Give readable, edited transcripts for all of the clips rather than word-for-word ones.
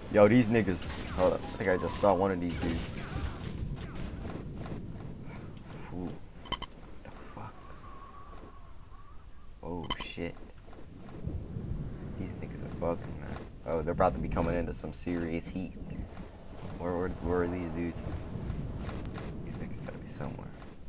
Yo, these niggas. Hold up. I think I just saw one of these dudes. Ooh. The fuck? Oh shit. These niggas are bugging, man. Oh, they're about to be coming into some serious heat. Where are these dudes? These niggas gotta be somewhere.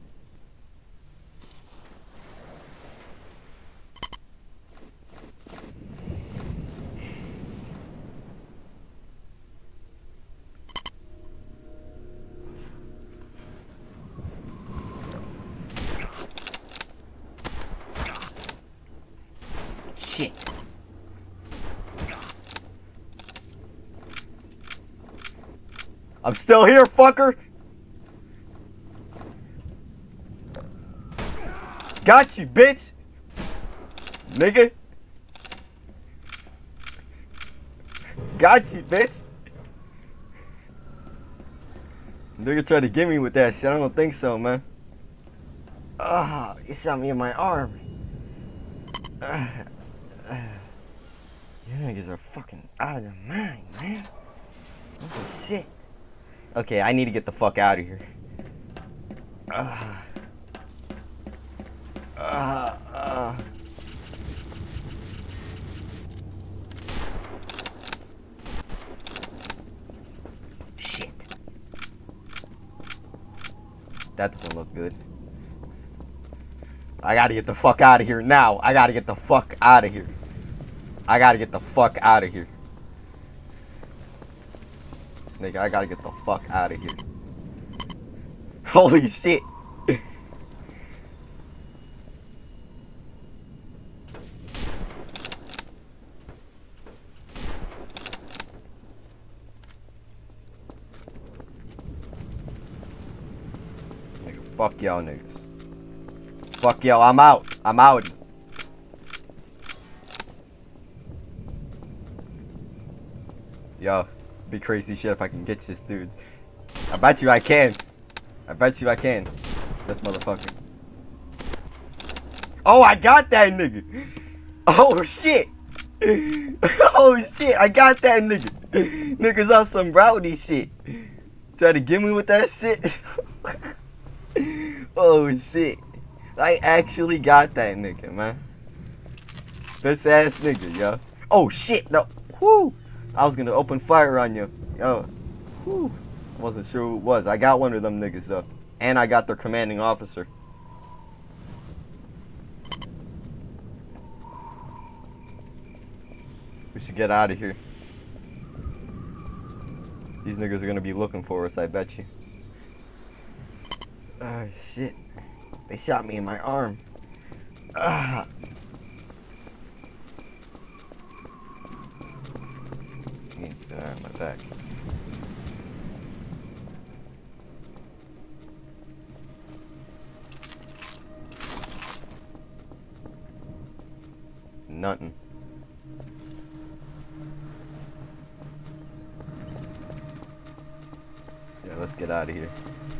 Shit. I'm still here, fucker! Got you, bitch! Nigga! Got you, bitch! Nigga tried to get me with that shit. I don't think so, man. Ah, you shot me in my arm. You niggas are fucking out of their mind, man. Holy shit. Okay, I need to get the fuck out of here. Shit. That doesn't look good. I gotta get the fuck out of here now. I gotta get the fuck out of here. I gotta get the fuck out of here. Nigga, I gotta get the fuck out of here. Holy shit. Nigga, fuck y'all niggas. Fuck y'all, I'm out. I'm out. Yo, be crazy shit if I can get this dude. I bet you I can. I bet you I can. This motherfucker. Oh, I got that nigga. Oh shit. Oh shit, I got that nigga. Niggas on some rowdy shit. Try to get me with that shit. Oh shit. I actually got that nigga, man. This ass nigga, yo. Oh shit, no. Whoo. I was gonna open fire on you. Yo. Whew. Wasn't sure who it was. I got one of them niggas though. And I got their commanding officer. We should get out of here. These niggas are gonna be looking for us, I bet you. Oh shit. They shot me in my arm. Ah. I need to get out of my back. Nothing. Yeah, let's get out of here.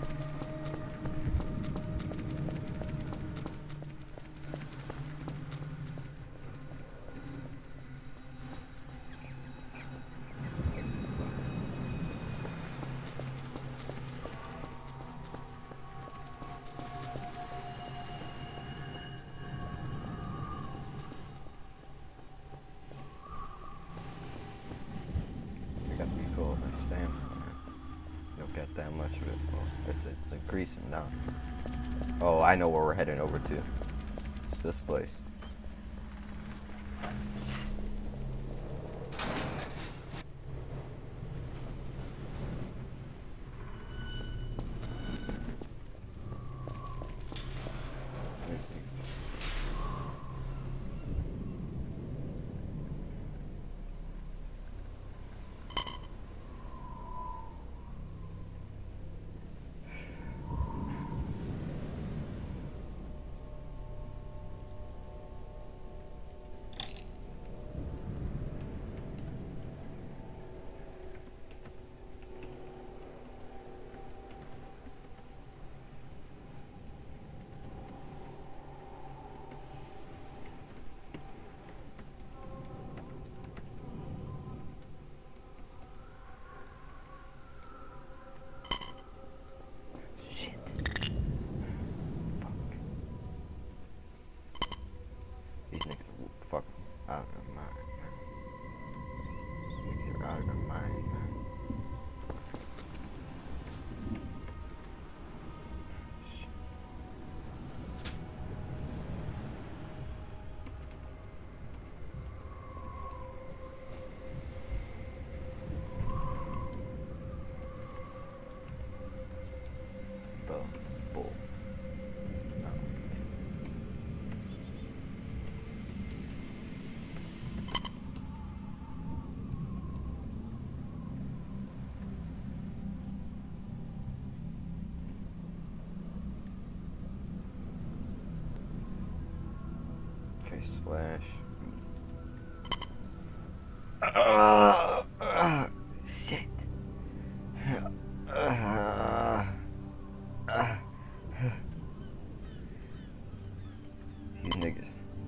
Get that much of it. Well, it's increasing now. Oh, I know where we're heading over to. It's this place. Flash. Shit. These niggas.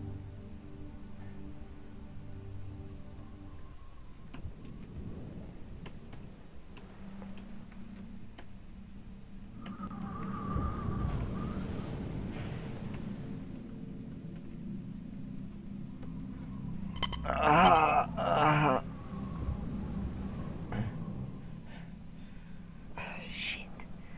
Shit.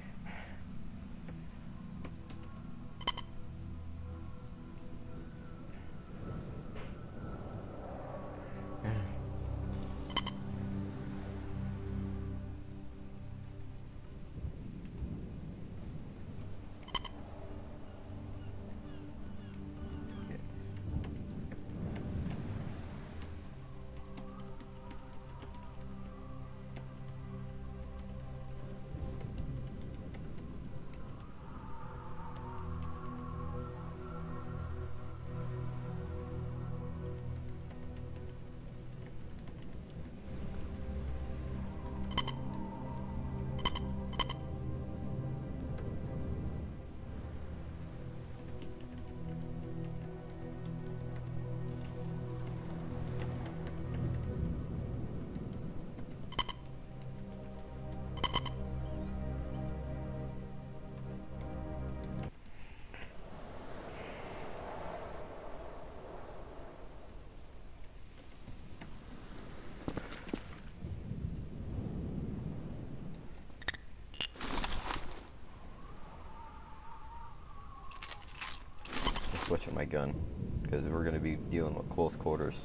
Switching my gun because we're going to be dealing with close quarters.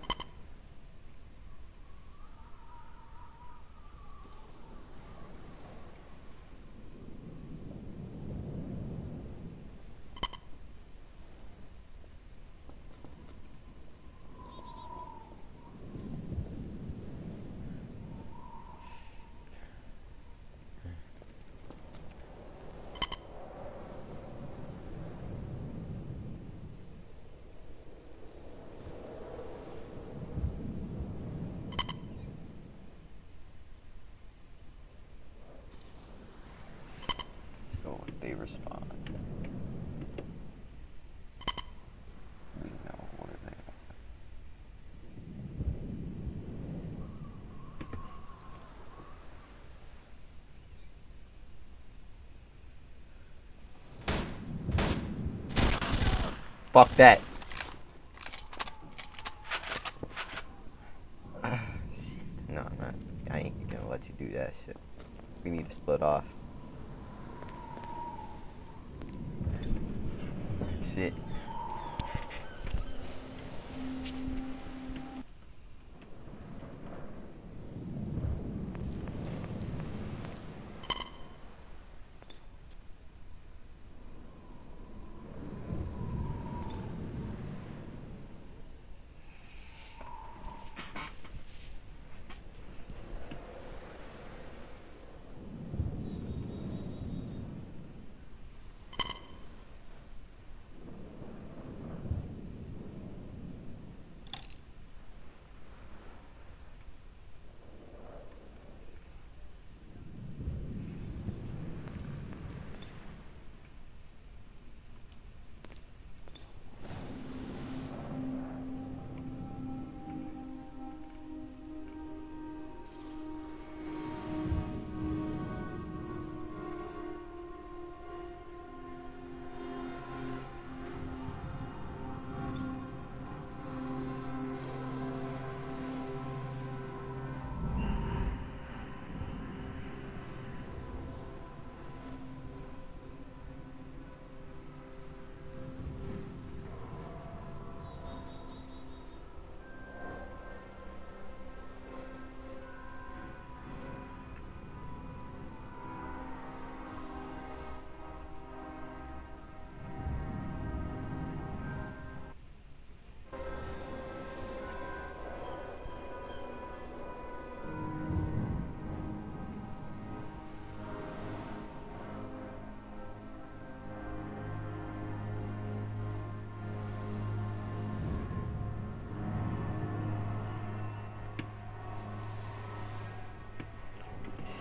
They respond. We know where they are. Fuck that. Shit. No, I ain't gonna let you do that shit. We need to split off. Shit.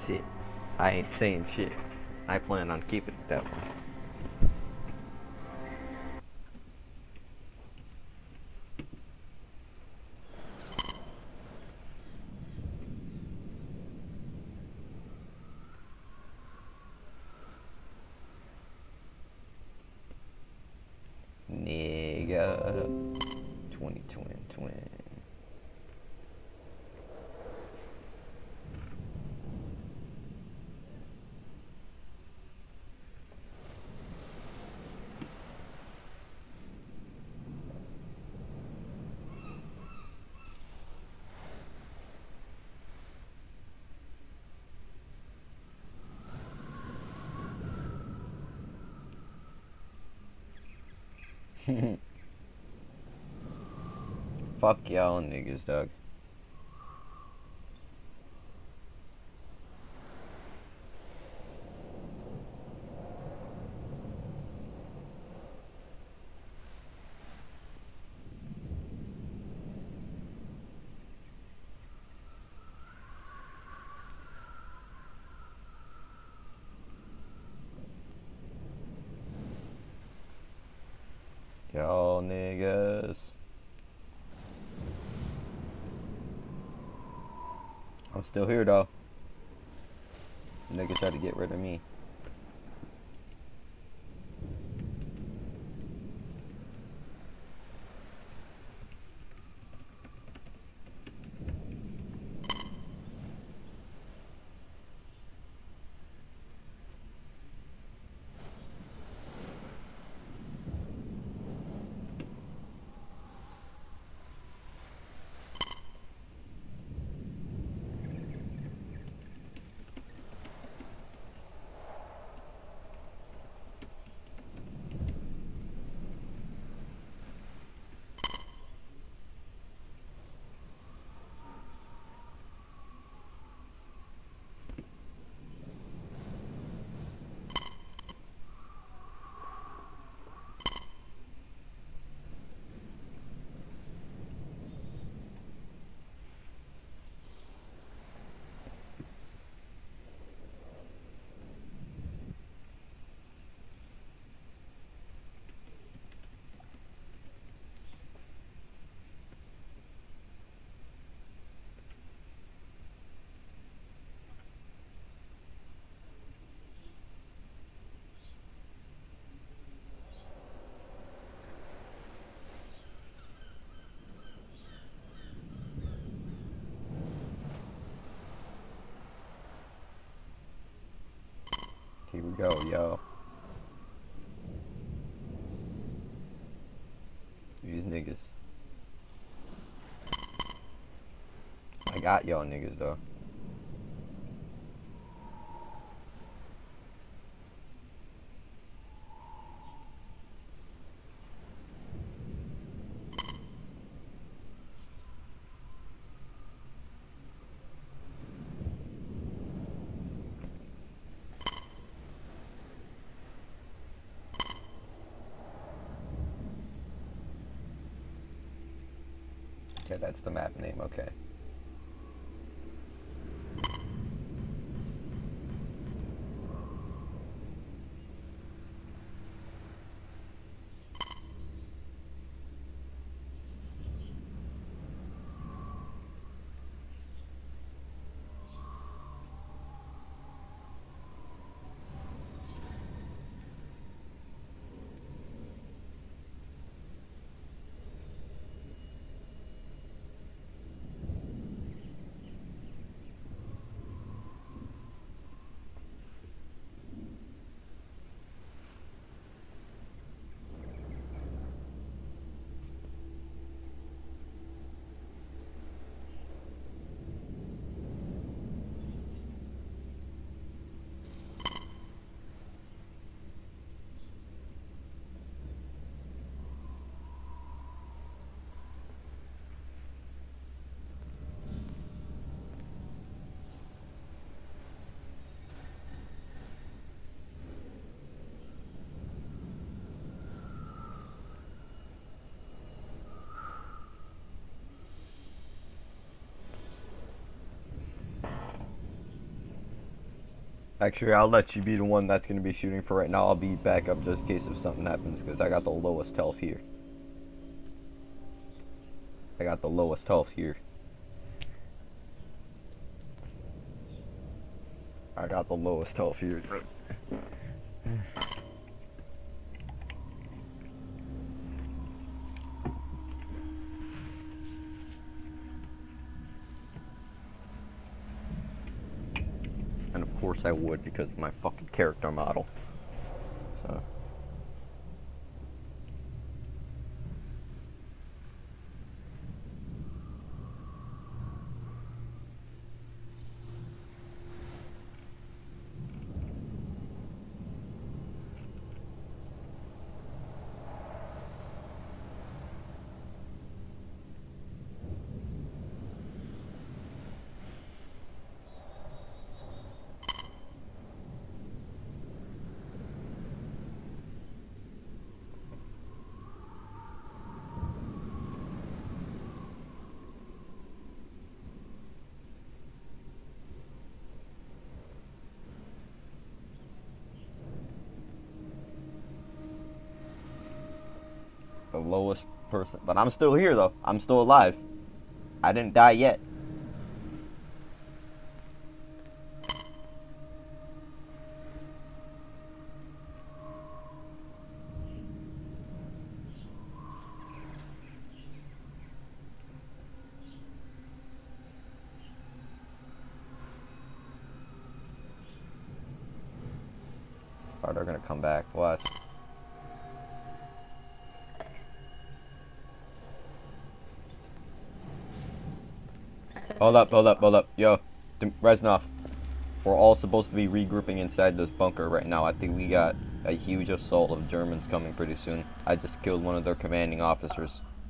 shit. I ain't saying shit. I plan on keeping it that way. Nigga. 2020. Fuck y'all niggas, dog. Y'all niggas. I'm still here though. Niggas try to get rid of me. Here we go, yo. These niggas. I got y'all niggas though. Okay, that's the map name, okay. Actually, I'll let you be the one that's going to be shooting for right now. I'll be back up just in case if something happens, because I got the lowest health here. I got the lowest health here. I got the lowest health here. And of course I would, because of my fucking character model. So. The lowest person, but I'm still here though. I'm still alive. I didn't die yet. Oh, they're gonna come back. Watch. Hold up, hold up, hold up. Yo, Reznov. We're all supposed to be regrouping inside this bunker right now. I think we got a huge assault of Germans coming pretty soon. I just killed one of their commanding officers.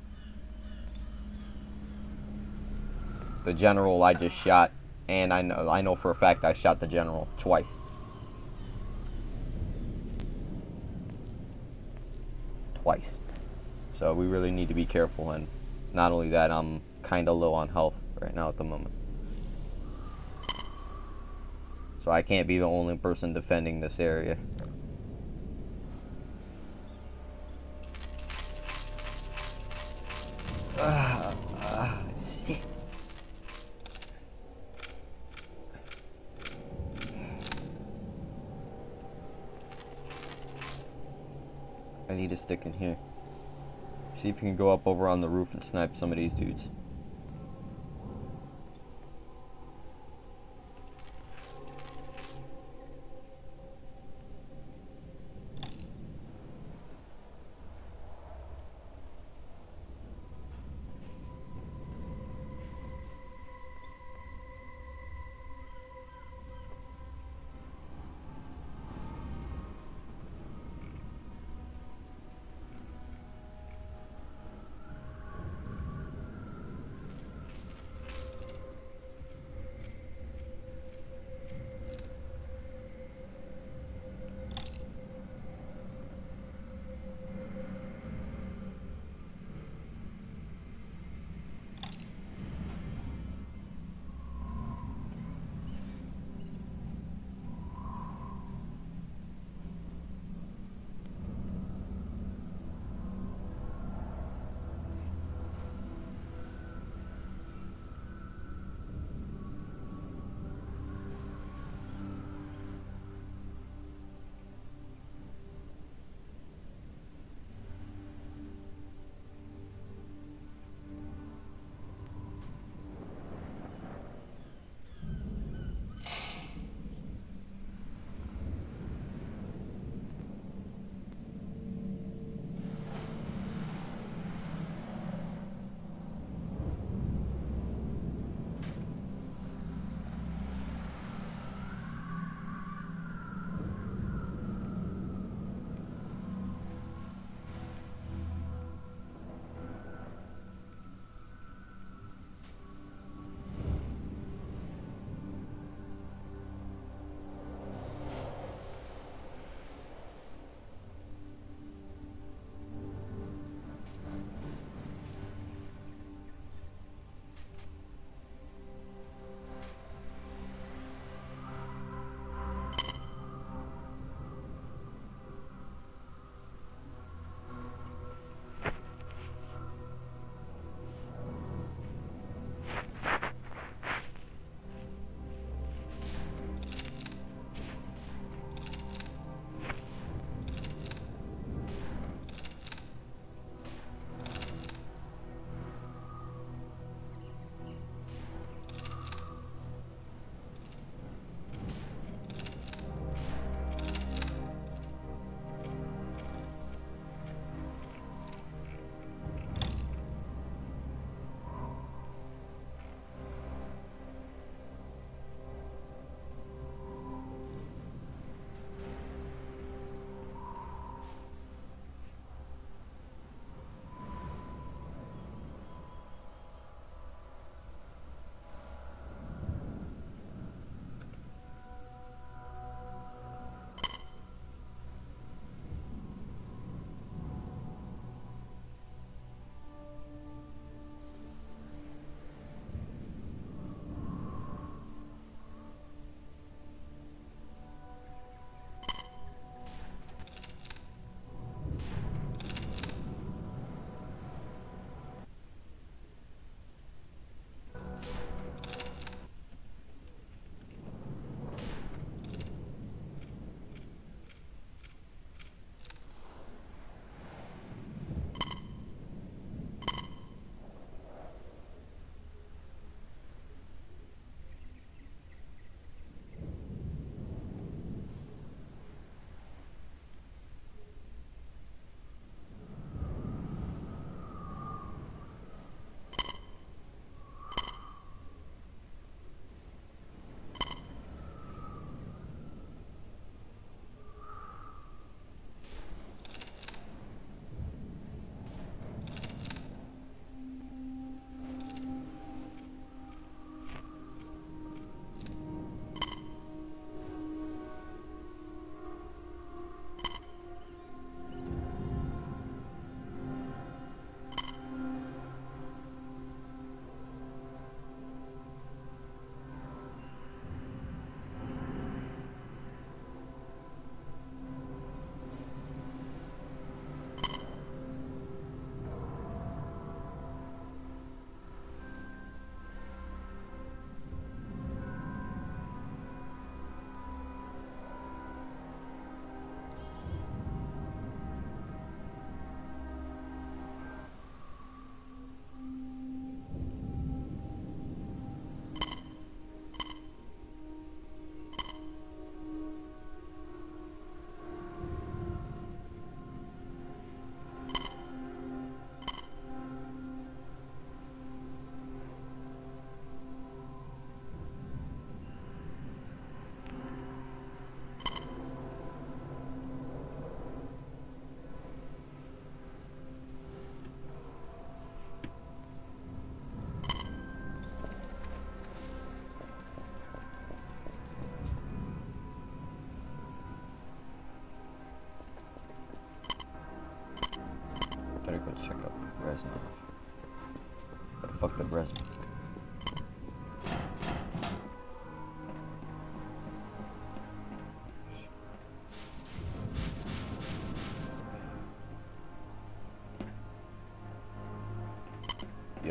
The general I just shot, and I know for a fact I shot the general twice. Twice. So we really need to be careful, and not only that, I'm kinda low on health right now at the moment. So I can't be the only person defending this area. Shit. I need to stick in here. See if you can go up over on the roof and snipe some of these dudes.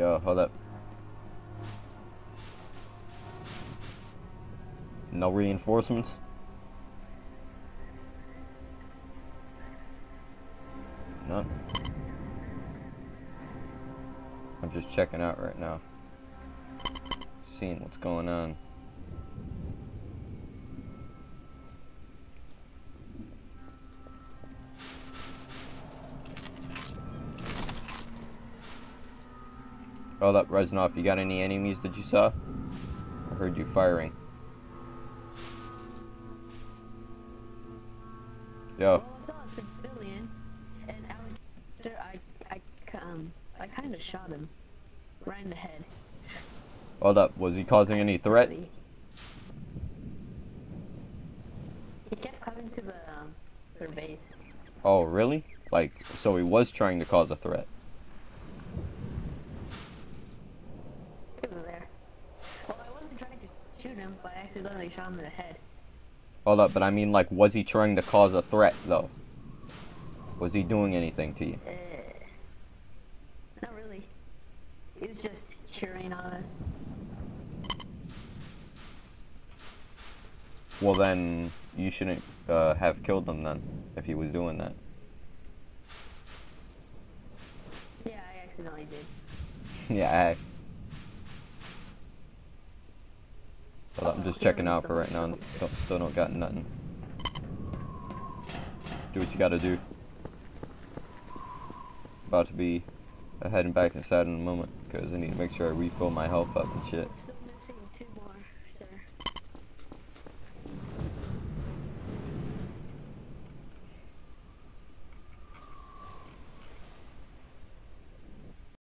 Yo, hold up. No reinforcements? None. I'm just checking out right now. Seeing what's going on. Hold up, Reznov, you got any enemies that you saw? I heard you firing. Yo. Well, I saw a civilian, and after I kind of shot him right in the head. Hold up, was he causing any threat? He kept coming to their base. Oh, really? Like, so he was trying to cause a threat. He was there. Well, I wasn't trying to shoot him, but I accidentally shot him in the head. Hold up, but I mean, like, was he trying to cause a threat, though? Was he doing anything to you? Not really. He was just cheering on us. Well, then, you shouldn't have killed him, then, if he was doing that. Yeah, I accidentally did. Yeah, Well, I'm just checking out for right now. Still don't got nothing. Do what you gotta do. About to be heading back inside in a moment because I need to make sure I refill my health up and shit.